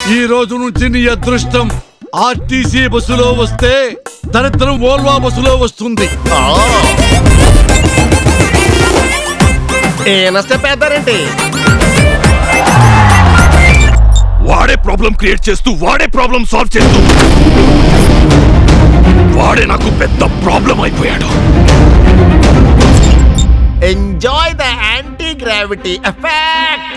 ఈ రోజు నుంచి నీ అదృష్టం ఆర్టీసీ బస్సులో వస్తే దరిద్రం వోల్వా బస్సులో వస్తుంది. ఏనంటే వాడే ప్రాబ్లం క్రియేట్ చేస్తూ వాడే ప్రాబ్లం సాల్వ్ చేస్తూ వాడే నాకు పెద్ద ప్రాబ్లం అయిపోయాడు. Enjoy the anti gravity effect.